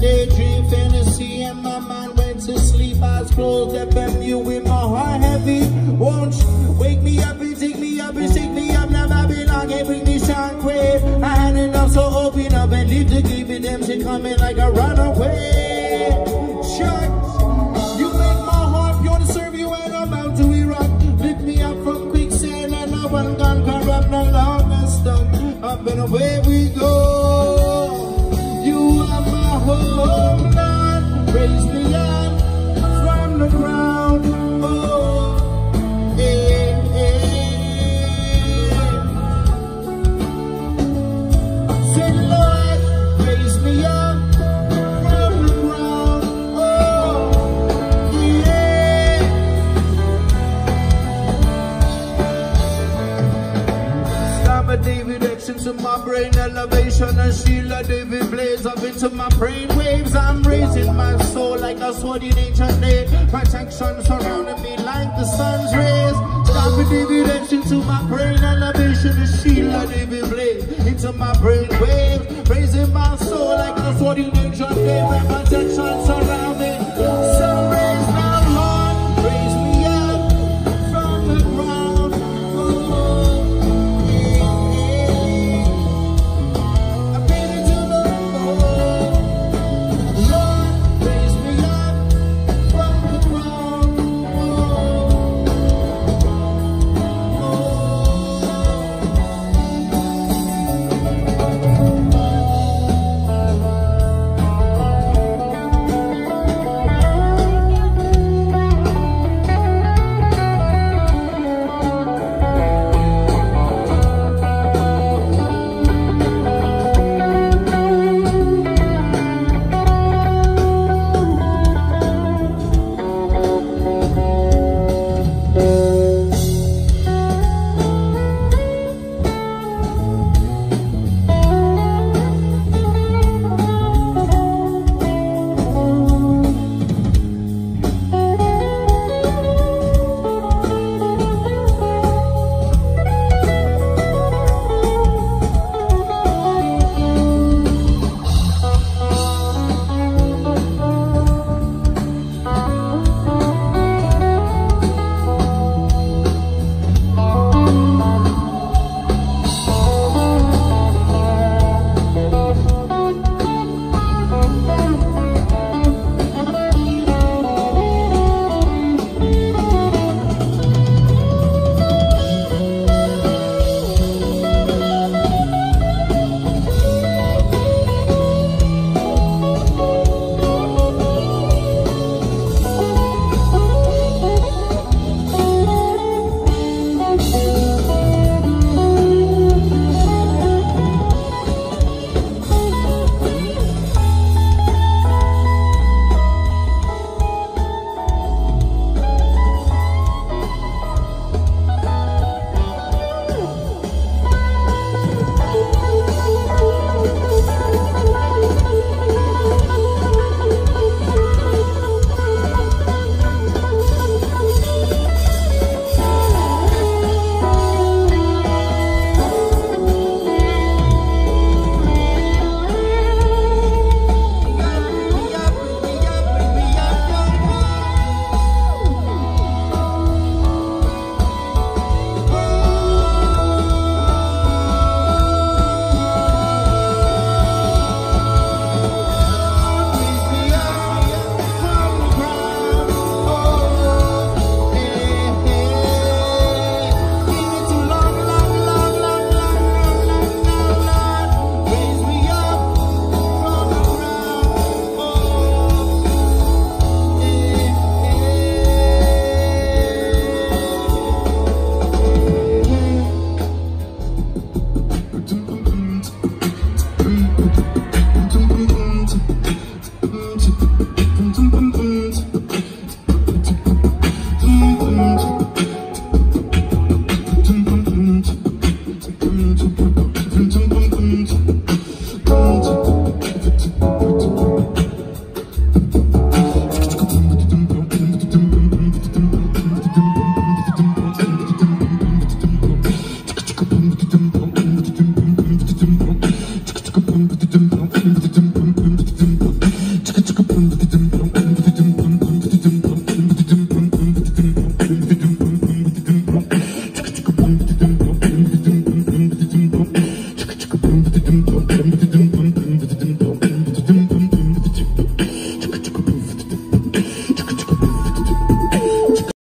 daydream, fantasy, and my mind went to sleep. Eyes closed, FMU with my heart heavy. Won't you wake me up and take me up and shake me up? Now Babylon can't bring me shockwave. I had enough, so open up and leave the game. Redemption coming like a runaway. Shark, you make my heart pure to serve you, and I'm about to erupt. Lift me up from quicksand, and I one gun corrupt, no longer stuck. Up and away we go. You are my homeland. Raise me up from the ground. Oh, yeah, yeah. Say, Lord, raise me up from the ground. Oh, yeah. Stop a David X into my brain, elevation and Sheila David blaze up into my brain waves. I'm raising my soul like a sword in ancient days. Protection surrounding me like the sun's rays. Stop a David X into my brain, elevation and Sheila David blaze into my brain waves. Raising my soul like a sword in ancient days. Protection surrounding